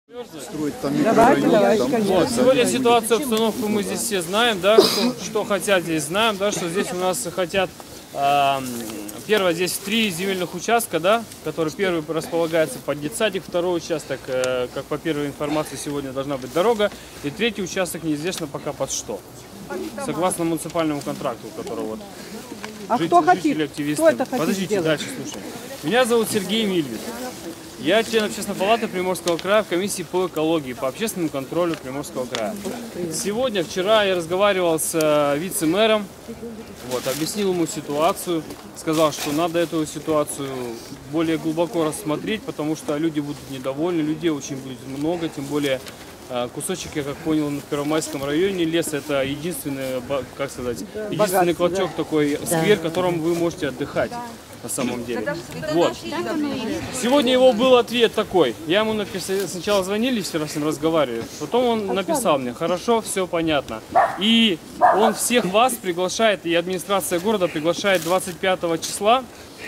Вот, сегодня ситуацию, обстановку мы здесь все знаем, да, что хотят здесь знаем, да, что здесь у нас хотят, первое, здесь 3 земельных участка, да, который первый располагается под детсадик, второй участок, как по первой информации, сегодня должна быть дорога, и третий участок неизвестно пока под что, согласно муниципальному контракту, который вот жители, активисты. Кто это хотит Подождите, сделать? дальше слушаем. Меня зовут Сергей Мильвин. Я член Общественной палаты Приморского края в комиссии по экологии, по общественному контролю Приморского края. Сегодня, вчера я разговаривал с вице-мэром, вот, объяснил ему ситуацию, сказал, что надо эту ситуацию более глубоко рассмотреть, потому что люди будут недовольны, людей очень будет много, тем более кусочек, я как понял, на Первомайском районе лес — это единственный, как сказать, единственный клочок, такой сквер, в котором вы можете отдыхать. На самом деле. Вот. Сегодня его был ответ такой. Я ему написал, сначала звонили, вчера с ним разговаривали. Потом он написал мне: хорошо, все понятно. И он всех вас приглашает, и администрация города приглашает 25 числа,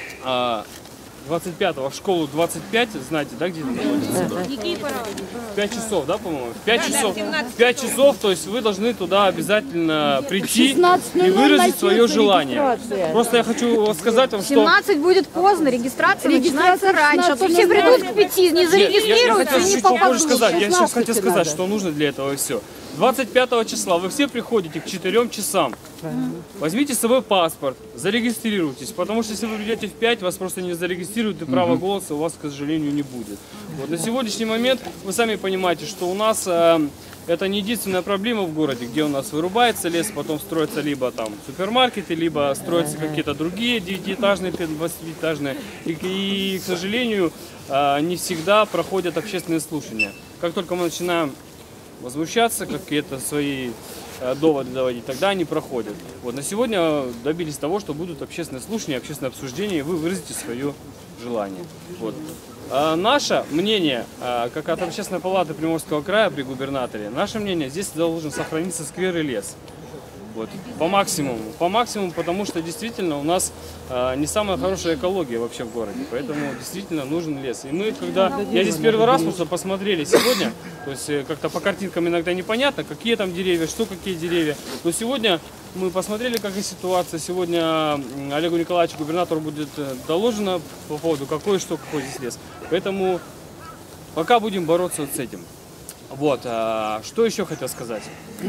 25-го в школу 25, знаете, да, где это находится? 5 часов, да, по-моему? 5 часов, то есть вы должны туда обязательно прийти и выразить свое желание. Просто я хочу сказать вам, что... 17 будет поздно, регистрация начинается раньше, а то все придут к 5, не зарегистрируются и не попадут. Я сейчас хотел сказать, что нужно для этого и все. 25 числа вы все приходите к 4 часам. Возьмите с собой паспорт, зарегистрируйтесь, потому что если вы придете в 5, вас просто не зарегистрируют, и права голоса у вас, к сожалению, не будет. Вот. На сегодняшний момент вы сами понимаете, что у нас это не единственная проблема в городе, где у нас вырубается лес, потом строятся либо там супермаркеты, либо строятся какие-то другие 9-этажные, 20-этажные. И, к сожалению, не всегда проходят общественные слушания. Как только мы начинаем возмущаться, какие-то свои доводы доводить, тогда они проходят. Вот, на сегодня добились того, что будут общественные слушания, общественные обсуждения, и вы выразите свое желание. Вот. Наше мнение, как от Общественной палаты Приморского края при губернаторе, наше мнение: здесь должен сохраниться сквер и лес. Вот. По максимуму, потому что действительно у нас не самая хорошая экология вообще в городе, поэтому действительно нужен лес. И мы, когда я здесь первый раз просто посмотрели сегодня, то есть как-то по картинкам иногда непонятно, какие там деревья, что какие деревья, но сегодня мы посмотрели, какая ситуация. Сегодня Олегу Николаевичу, губернатору, будет доложено по поводу какой здесь лес. Поэтому пока будем бороться вот с этим. Вот, что еще хотел сказать.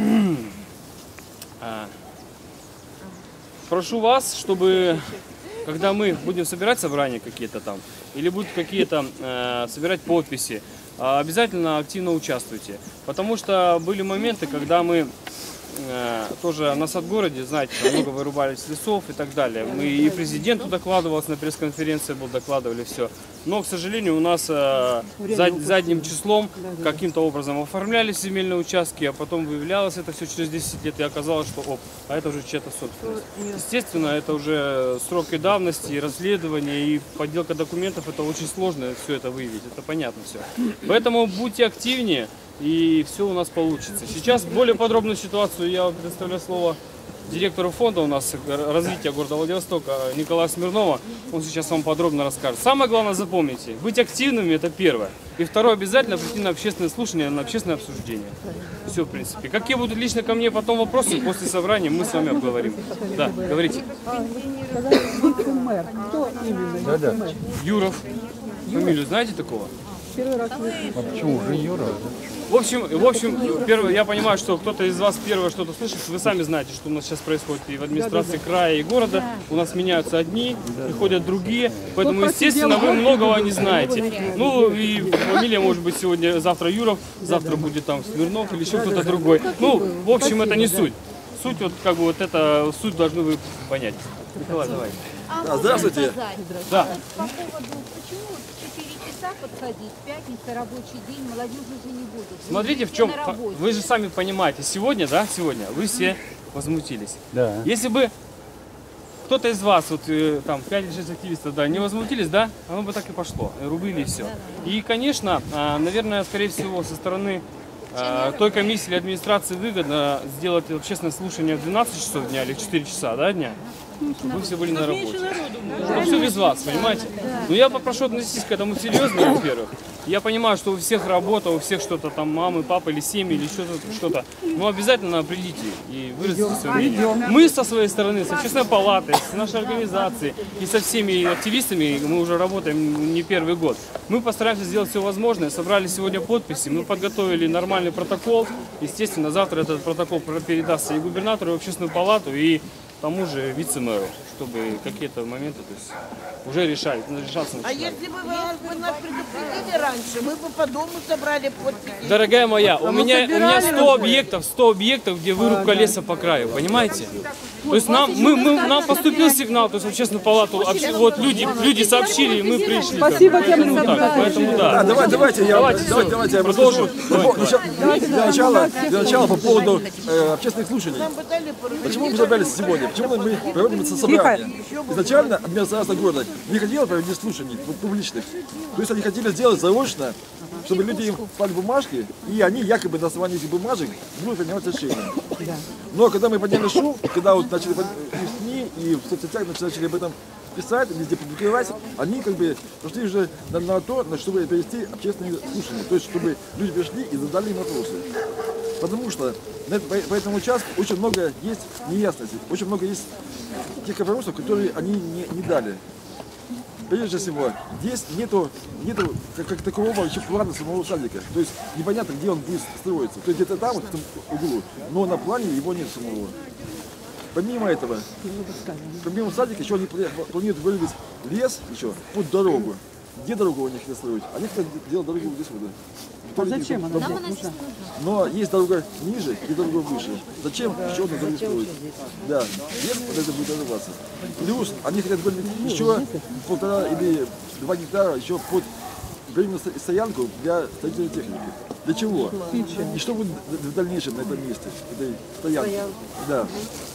Прошу вас, чтобы, когда мы будем собирать собрания какие-то там, или будут какие-то собирать подписи, обязательно активно участвуйте. Потому что были моменты, когда мы тоже на Садгороде, знаете, много вырубались лесов и так далее. Мы и президенту докладывался, на пресс-конференции докладывали все. Но, к сожалению, у нас задним числом каким-то образом оформлялись земельные участки, а потом выявлялось это все через 10 лет, и оказалось, что это уже чья-то собственность. Естественно, это уже сроки давности, и расследования, и подделка документов, это очень сложно все это выявить, это понятно все. Поэтому будьте активнее, и все у нас получится. Сейчас более подробную ситуацию я предоставляю слово директору фонда у нас развития города Владивостока Николая Смирнова. Он сейчас вам подробно расскажет. Самое главное, запомните: быть активными — это первое. И второе, обязательно прийти на общественное слушание, на общественное обсуждение. Все, в принципе. Какие будут лично ко мне потом вопросы, после собрания мы с вами обговорим. Да, говорите. Юров. Фамилию знаете такого? А почему же Юра? В общем, первое, я понимаю, что кто-то из вас первое что-то слышит. Вы сами знаете, что у нас сейчас происходит и в администрации края, и города. У нас меняются одни, приходят другие. Поэтому, естественно, вы многого не знаете. Ну, и фамилия может быть сегодня, завтра Юров, завтра будет там Смирнов или еще кто-то другой. Ну, в общем, это не суть. Суть, вот как бы вот это, суть должны вы понять. Николай, давай. Здравствуйте. Да. По поводу, почему 4 часа подходить, пятница, рабочий день, молодежи же не будут. Смотрите, в чем, вы же сами понимаете, сегодня вы все возмутились. Да. Если бы кто-то из вас, вот там 5 или 6 активистов, да, не возмутились, да, оно бы так и пошло, рубили и все. И, конечно, наверное, скорее всего, со стороны той комиссии или администрации выгодно сделать общественное слушание в 12 часов дня или в 4 часа, да, дня. чтобы вы все были на работе. Чтобы все без вас, понимаете? Но я попрошу относиться к этому серьезно, во-первых. Я понимаю, что у всех работа, у всех что-то там, мамы, папы или семьи, или что-то. Но обязательно придите и выразите свое мнение. Мы со своей стороны, с Общественной палатой, с нашей организацией и со всеми активистами, мы уже работаем не первый год. Мы постараемся сделать все возможное, собрали сегодня подписи, мы подготовили нормальный протокол. Естественно, завтра этот протокол передастся и губернатору, и в Общественную палату, и тому же вице-мэру, чтобы какие-то моменты уже решаться А начинали. если бы вы нас предупредили раньше, мы бы по дому собрали подписи. Дорогая моя, у меня 100 объектов, где вырубка леса по краю, понимаете? То есть нам поступил сигнал, то есть в Общественную палату, вот люди сообщили, и мы пришли. Спасибо тем, Поэтому да. Давайте я Продолжим. Для начала по поводу общественных слушаний. Нам бы дали поручение. Почему мы собрались сегодня? Почему мы проводим это собрание? Изначально администрация города не хотела провести слушаний публичных. То есть они хотели сделать заочно, чтобы люди им слали бумажки, и они якобы на основании этих бумажек будут принимать решения. Но когда мы подняли шум, когда вот начали и в СМИ, и в соцсетях начали об этом писать, везде публиковать, они как бы пошли уже на то, чтобы провести общественные слушания. То есть чтобы люди пришли и задали им вопросы. Потому что по этому участку очень много есть неясностей, очень много есть тех вопросов, которые они не дали. Прежде всего, здесь нету как такового еще плана самого садика. То есть непонятно, где он будет строиться. То есть где-то там, вот в этом углу, но на плане его нет самого. Помимо этого, помимо садика, еще они планируют вырубить лес еще под дорогу. Где дорогу они хотят строить? Они хотят делать дорогу вот здесь вот. А зачем она нужна? Но есть дорога ниже и дорога выше. Зачем еще одну дорогу строить? Да, лес под это будет разрываться. Плюс они хотят вырубить еще 1,5 или 2 гектара еще под временную стоянку для строительной техники. Для чего? И что будет в дальнейшем на этом месте, этой стоянки? Да.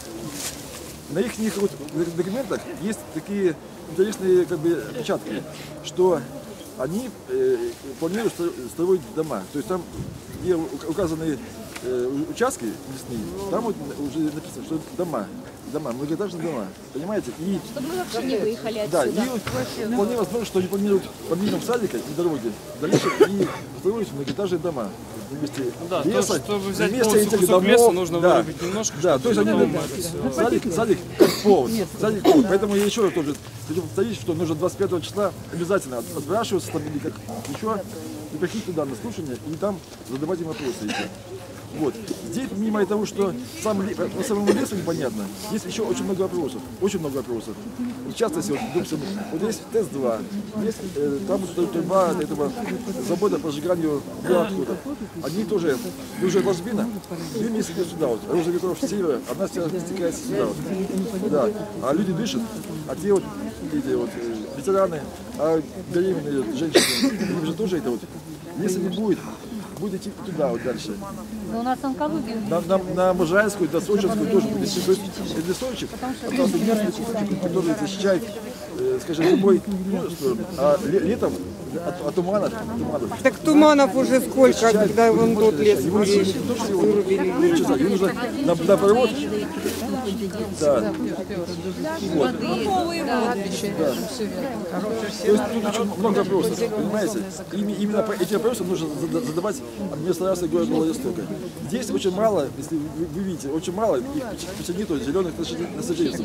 На их вот документах есть такие интересные как бы отпечатки, что они планируют строить дома. То есть там, где указаны участки лесные, там вот уже написано, что дома, многоэтажные дома, понимаете? И, Чтобы мы вообще не выехали отсюда. да, и вполне возможно, что они планируют помимо садика и дороги дальше и строить многоэтажные дома. Вместе Да, леса, чтобы взять вместе полностью этих кусок домов, леса, нужно да, вырубить немножко. да, то есть они садик как повод. Садик повод. Поэтому я еще раз тоже хочу повторить, что нужно 25 числа обязательно отбрашиваться там или как еще и приходить туда на слушание и там задавать им вопросы эти. Вот. Здесь, помимо того, что по самому лесу непонятно, есть еще очень много вопросов. Очень много вопросов. В частности, вот, допустим, вот есть ТЭС-2, есть там труба этого завода по сжиганию отходов. Они тоже, уже ложбина, 2 месяца идет сюда, вот, роза ветров с севера, одна стена стекается сюда. Вот. Да. А люди дышат, а те вот, эти вот ветераны, а беременные женщины, им же тоже это вот, леса не будет. Будет идти туда вот дальше. Но у нас онкология. На Можайскую, до Сочинскую тоже будет идти. То есть для Сочи, остался местный кусочек, который защищает, скажем, любой сторону. А летом от туманов. Так туманов уже сколько, когда вон тот лес вырубили. Его нужно на провод. Да. Вот. Да. То есть тут очень много вопросов, понимаете? Именно по этим вопросам нужно задавать администрации города Владивостока. Здесь очень мало, если вы видите, очень мало, их почти нету зеленых насаждений.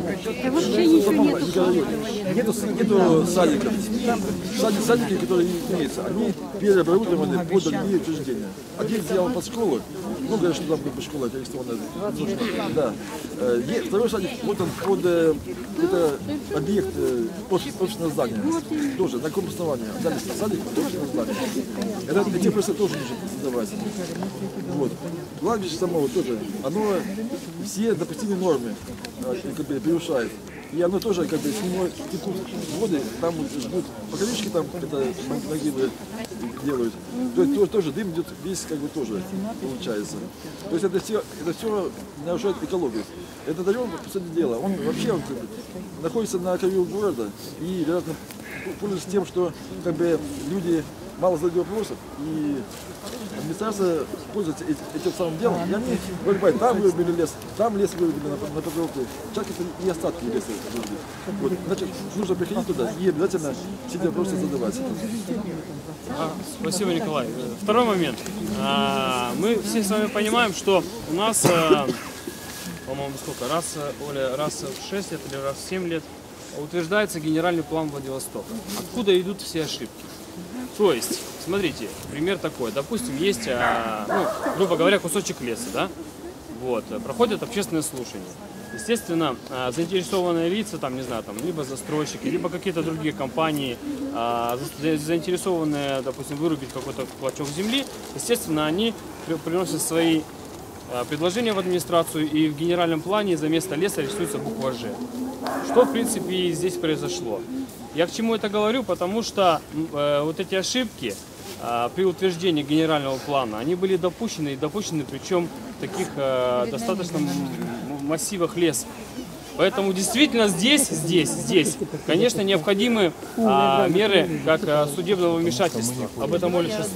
Нету садиков. Садики, которые имеются, они переоборудованы под другие учреждения. Один сделал под школу, ну, говорят, что там как бы школа перестроена. Да. Второй садик, вот он под это объект офисного здания. Тоже на каком основании? Дали садик под офисное здание. Эти вопросы тоже нужно создавать. Вот. Кладбище самого тоже, оно все допустимые нормы как бы превышает. И оно тоже как бы с него текут воды, там ждут поколючки, там это могилы делают. То есть тоже дым идет весь как бы тоже получается. То есть это все нарушает экологию. Этот район, по сути дела, он вообще находится на краю города и, вероятно, пользуются тем, что как бы люди мало задают вопросов, и администрация пользуется этим самым делом, и они вырубают, там вырубили лес, там лес вырубили на подготовку. Часто это и остатки леса вырубили. Вот, значит, нужно приходить туда и обязательно все эти вопросы задавать. Спасибо, Николай. Второй момент. Мы все с вами понимаем, что у нас, по-моему, сколько, раз в 6 лет или раз в 7 лет утверждается генеральный план Владивостока. Откуда идут все ошибки? То есть, смотрите, пример такой. Допустим, есть, грубо говоря, кусочек леса, да? Вот, проходят общественные слушания. Естественно, заинтересованные лица, там, не знаю, там, либо застройщики, либо какие-то другие компании, заинтересованные, допустим, вырубить какой-то клочок земли, естественно, они приносят свои предложения в администрацию, и в генеральном плане за место леса рисуется буква «Ж». Что, в принципе, и здесь произошло. Я к чему это говорю? Потому что вот эти ошибки при утверждении генерального плана, они были допущены, причем в таких достаточно массивах леса. Поэтому действительно здесь, конечно, необходимы меры как судебного вмешательства. Об этом Оля сейчас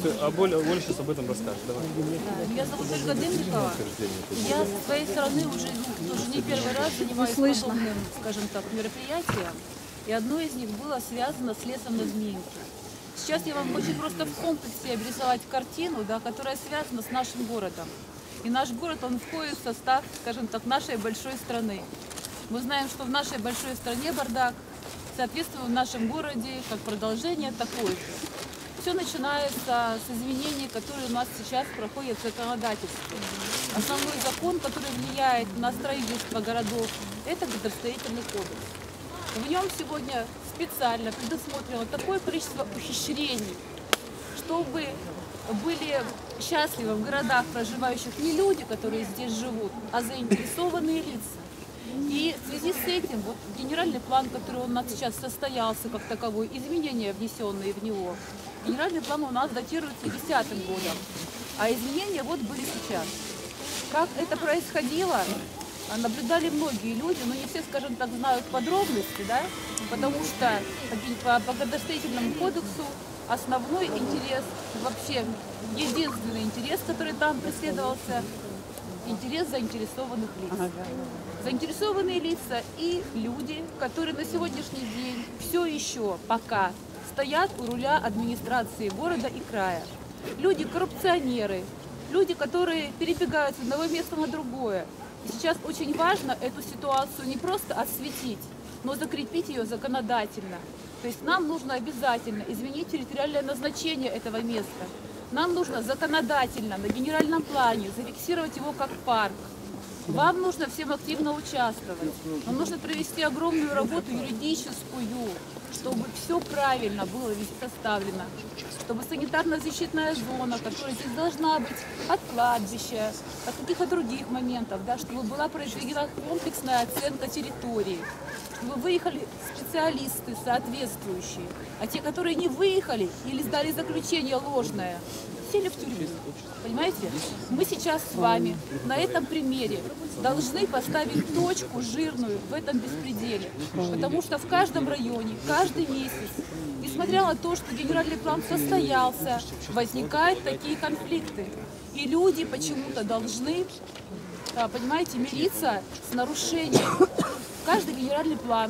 об этом расскажет. Давай. Меня зовут Ольга Дымникова. Я со своей стороны уже не первый раз занимаюсь подобным, скажем так, мероприятием. И одно из них было связано с лесом на Змеинке. Сейчас я вам очень просто в комплексе обрисовать картину, да, которая связана с нашим городом. И наш город, он входит в состав, скажем так, нашей большой страны. Мы знаем, что в нашей большой стране бардак, соответственно, в нашем городе, как продолжение, такое же. Все начинается с изменений, которые у нас сейчас проходят в законодательстве. Основной закон, который влияет на строительство городов, это градостроительный кодекс. В нем сегодня специально предусмотрено такое количество ухищрений, чтобы были счастливы в городах проживающих не люди, которые здесь живут, а заинтересованные лица. И в связи с этим вот генеральный план, который у нас сейчас состоялся как таковой, изменения, внесенные в него, генеральный план у нас датируется 2010 годом, а изменения вот были сейчас. Как это происходило, наблюдали многие люди, но не все, скажем так, знают подробности, да, потому что по градостроительному кодексу основной интерес, вообще единственный интерес, который там преследовался, интерес заинтересованных лиц. Заинтересованные лица и люди, которые на сегодняшний день все еще пока стоят у руля администрации города и края. Люди-коррупционеры, люди, которые перебегают с одного места на другое. И сейчас очень важно эту ситуацию не просто осветить, но закрепить ее законодательно. То есть нам нужно обязательно изменить территориальное назначение этого места. Нам нужно законодательно на генеральном плане зафиксировать его как парк. Вам нужно всем активно участвовать. Нам нужно провести огромную работу юридическую, чтобы все правильно было составлено. Чтобы санитарно-защитная зона, которая здесь должна быть от кладбища, от каких-то других моментов, да, чтобы была произведена комплексная оценка территории. Чтобы выехали специалисты соответствующие, а те, которые не выехали или сдали заключение ложное, сели в тюрьму. Понимаете? Мы сейчас с вами на этом примере должны поставить точку жирную в этом беспределе. Потому что в каждом районе, каждый месяц, несмотря на то, что генеральный план состоялся, возникают такие конфликты. И люди почему-то должны, понимаете, мириться с нарушением. Каждый генеральный план,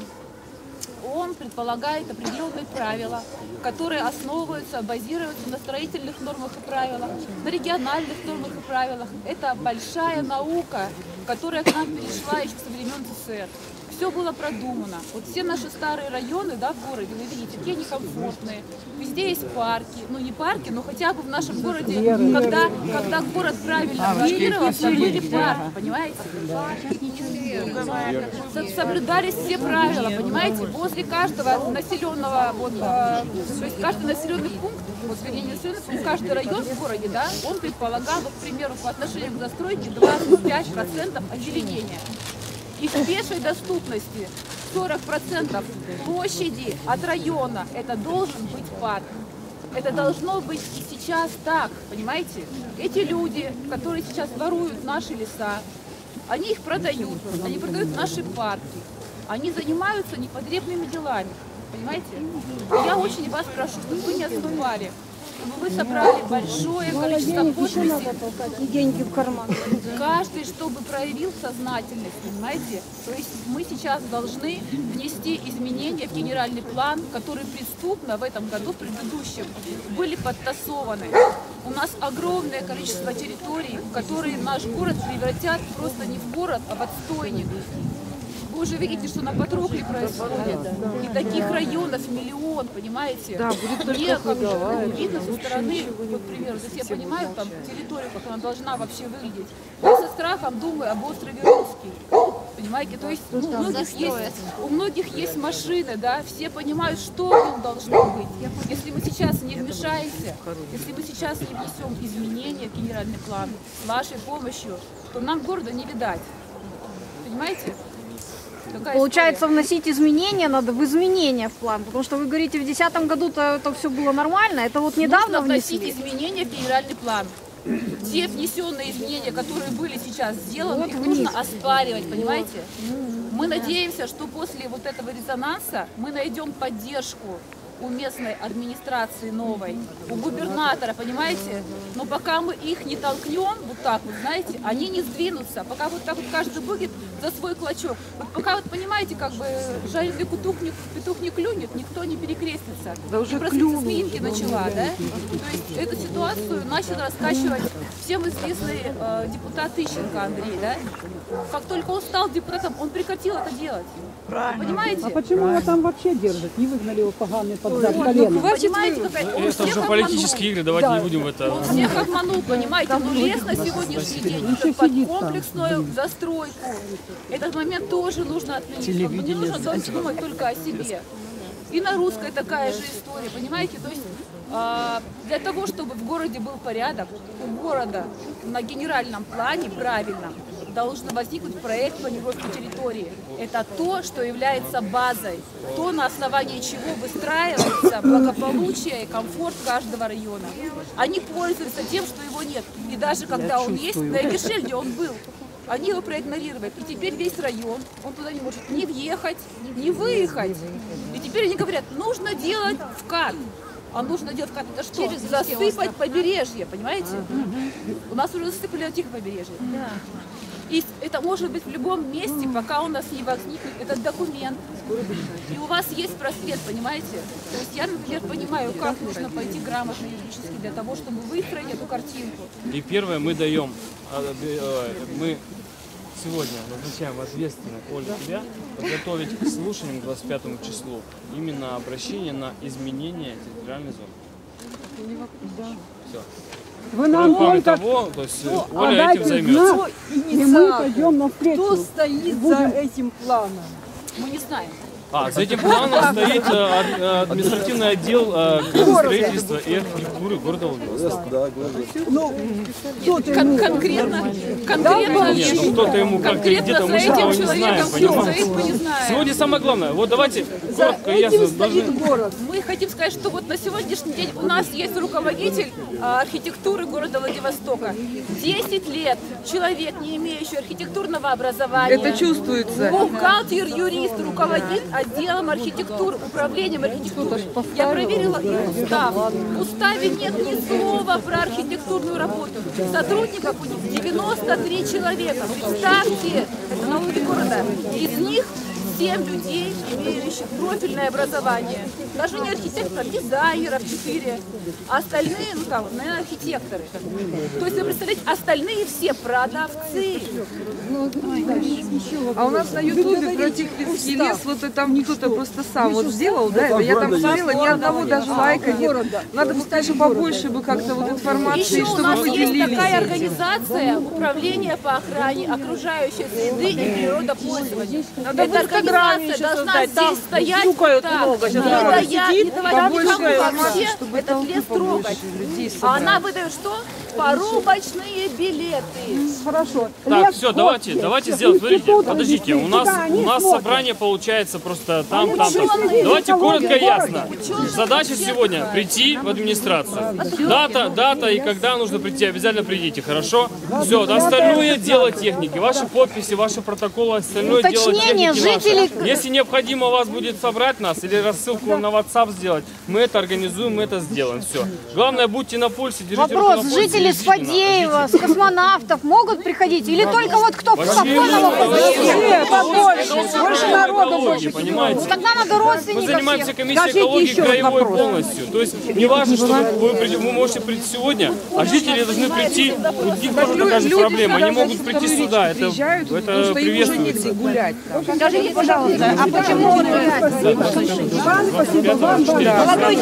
он предполагает определенные правила, которые основываются, базируются на строительных нормах и правилах, на региональных нормах и правилах. Это большая наука, которая к нам перешла еще со времен СССР. Все было продумано. Вот все наши старые районы, да, в городе, вы видите, какие они комфортные. Везде есть парки. Ну не парки, но хотя бы в нашем городе, когда город правильно планировался, были парки, понимаете? Соблюдались все правила, понимаете? Возле каждого населенного, вот, то есть каждый населенный пункт, вот, вернее, населенный пункт, каждый район в городе, да, он предполагал, вот, к примеру, по отношению к застройке 25% озеленения. И в пешей доступности 40% площади от района, это должен быть парк. Это должно быть и сейчас так, понимаете? Эти люди, которые сейчас воруют наши леса, они продают наши парки, они занимаются непотребными делами. понимаете? Я очень вас прошу, чтобы вы не отступали, чтобы вы собрали большое количество подписей. И деньги в карман. Каждый, чтобы проявил сознательность, понимаете? То есть мы сейчас должны внести изменения в генеральный план, которые преступно в этом году, в предыдущем, были подтасованы. У нас огромное количество территорий, которые наш город превратят просто не в город, а в отстойник. Вы уже видите, что на Патрокле происходит. И таких районов миллион, понимаете? Да, будет только Мне, как худо, видно со стороны, вот, к примеру, здесь я понимаю, там территорию, как она должна вообще выглядеть. Я со страхом думаю об острове Русский. Понимаете? То есть у многих есть машины, да, все понимают, что в нем должно быть. Если мы сейчас не вмешаемся, если мы сейчас не внесем изменения в генеральный план с вашей помощью, то нам города не видать. Понимаете? Получается, вносить изменения надо в изменения в план, потому что вы говорите, в 2010 году-то это все было нормально, это вот недавно нужно вносить внесли. изменения в генеральный план. Те внесенные изменения, которые были сейчас сделаны, их нужно оспаривать, понимаете? Мы надеемся, что после вот этого резонанса мы найдем поддержку у местной администрации новой, у губернатора, понимаете? Но пока мы их не толкнем, вот так вот, знаете, они не сдвинутся. Пока вот так вот каждый будет за свой клочок. Вот пока вот, понимаете, как бы жареный петух не клюнет, никто не перекрестится. Да уже просто клюнул. Сминки начала, да? То есть эту ситуацию начал раскачивать всем известный депутат Тыщенко Андрей, да? Как только он стал депутатом, он прекратил это делать. Понимаете? А почему его там вообще держат? Не выгнали его поганый под зад колено? Понимаете, какая... он Это всех уже политические игры, давайте не будем в это. Он всех обманул, понимаете? Но лес на сегодняшний день идет под комплексную застройку. Этот момент тоже нужно отменить. Не нужно думать только о себе. И на русской такая же история, понимаете? То есть для того, чтобы в городе был порядок, у города на генеральном плане правильном должен возникнуть проект планировки территории. Это то, что является базой, то, на основании чего выстраивается благополучие и комфорт каждого района. Они пользуются тем, что его нет. И даже когда он есть, на Эгершельде он был. Они его проигнорировали. И теперь весь район, он туда не может ни въехать, ни выехать. И теперь они говорят, нужно делать вкат. А нужно делать вкат, это что? Засыпать побережье, понимаете? У нас уже засыпали на тихом побережье. И это может быть в любом месте, пока у нас не возникнет этот документ. И у вас есть просвет, понимаете? То есть я, например, понимаю, как нужно пойти грамотно юридически для того, чтобы выстроить эту картинку. И первое мы даем, мы сегодня назначаем ответственно, Оля, тебя подготовить к слушаниям к 25 числу именно обращение на изменение территориальной зоны. Все. Вы нам Кроме только того, то есть Оля этим займется. знак, и мы пойдем навстречу. Кто стоит за этим планом? Мы не знаем. За этим планом стоит административный отдел строительства и архитектуры города Владивостока. Да, главное. Ну, кто-то Конкретно Нет, ну кто-то ему как где-то мы этого не знаем, понимаете? мы не знаем. Сегодня самое главное, вот давайте за коротко и ясно этим стоит должны... город. Мы хотим сказать, что вот на сегодняшний день у нас есть руководитель архитектуры города Владивостока. 10 лет человек, не имеющий архитектурного образования. Это чувствуется. Бухгалтер, юрист, руководит отделом архитектуры, управлением архитектуры. Я проверила их устав. В уставе нет ни слова про архитектурную работу. Сотрудников у них 93 человека. Представьте, это на уровне города. Из них 7 людей, имеющих профильное образование. Даже не архитекторов, дизайнеров 4. А остальные, ну там, наверное, архитекторы. То есть, вы представляете, остальные все продавцы. А у нас на ютубе про Тихвинский лес, вот и там кто-то просто сам вот сделал, да, это я там смотрела, ни одного даже лайка нет. Надо бы, конечно, побольше бы как-то вот информации, Еще у чтобы нас вы есть делились. такая организация Управление по охране окружающей среды и природопользования. Эта организация должна здесь стоять вот так, не давать никому вообще этот лес трогать. А она выдает что? Порубочные билеты. Хорошо. Так, все, давайте сделаем. Смотрите, подождите, у нас собрание получается просто там. Давайте коротко и ясно. Задача сегодня прийти в администрацию. Дата и когда нужно прийти, обязательно придите, хорошо? Все, остальное дело техники. Ваши подписи, ваши протоколы, остальное дело техники. Уточнение, жители жители... Если необходимо вас будет собрать нас или рассылку на WhatsApp сделать, мы это организуем, мы это сделаем. Все. Главное, будьте на пульсе, держите руку Вопрос, на пульсе. жители с Фадеева, с космонавтов могут приходить? Или только вот кто в Сафоново? Больше народу. Понимаете? Тогда надо Мы родственников занимаемся всех. комиссией экологии краевой полностью. То есть не важно, что вы можете прийти сегодня, а жители должны прийти. У них тоже такая же проблема. Они могут прийти сюда. Это приветствуется. Скажите, пожалуйста, а почему молодой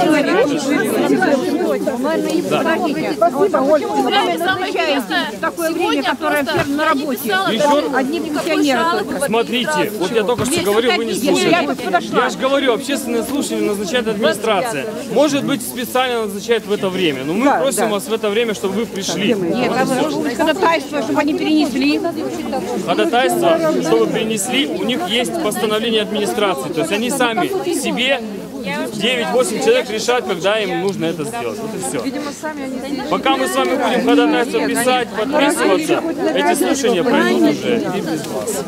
человек, Такое время, которое все на работе. Одни пенсионеры только. Смотрите, вот я только что говорил, вы не слушали. Я же говорю, общественное слушание назначает администрация. Может быть, специально назначает в это время. Но мы просим вас в это время, чтобы вы пришли. Ходатайство, чтобы они перенесли. Ходатайство, чтобы принесли, у них есть постановление администрации. То есть они сами себе 9-8 человек решат, когда им нужно это сделать. Вот и все. Видимо, сами они здесь. Пока мы с вами будем ходатайство писать, подписываться, эти слушания пройдут уже и без вас.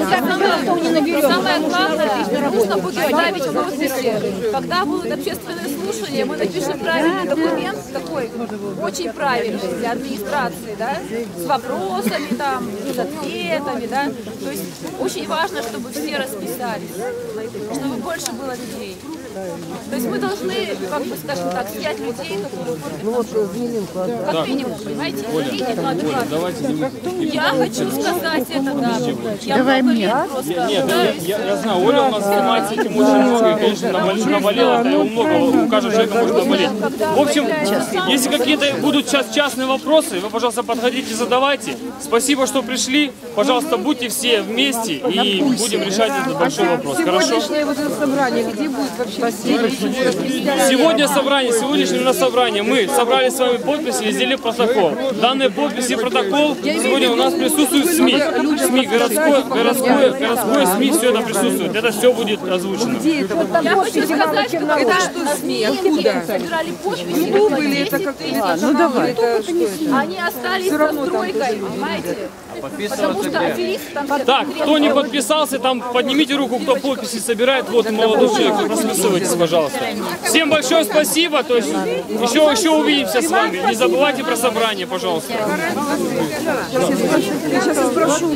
Самое главное, нужно будет добавить подписи. Когда будут общественные слушания, мы напишем правильный документ, такой очень правильный для администрации, да, с вопросами, там, с ответами, да. То есть очень важно, чтобы все расписались, чтобы больше было людей. То есть мы должны, как бы, скажем так, взять людей, которые как минимум, понимаете, Давайте я хочу сказать это, да. Я много лет просто. Нет, я знаю, Оля у нас занимается этим очень много, и, конечно, наболела, это много, у каждого человека может наболеть. В общем, если какие-то будут сейчас частные вопросы, вы, пожалуйста, подходите, задавайте. Спасибо, что пришли. Пожалуйста, будьте все вместе и будем решать этот большой вопрос. Хорошо? Сегодняшнее вот это собрание, где будет вообще? Сегодня собрание, сегодняшнее у нас собрание. Мы собрали с вами подписи и сделали протокол. Данные подписи и протокол сегодня у нас присутствуют СМИ. СМИ, городское СМИ, все это присутствует. Это все будет озвучено. Я хочу сказать, что Это что, СМИ? Откуда? собирали подписи, Ютуб или это как-то? Ну давай. Это что это? они остались со стройкой, понимаете? Потому что аферисты там все Так, кто не подписался, там поднимите руку, кто подписи собирает. Вот молодой человек, расписывайтесь, пожалуйста. Всем большое спасибо. То есть еще увидимся с вами. Не забывайте про собрание, пожалуйста. Я сейчас спрошу.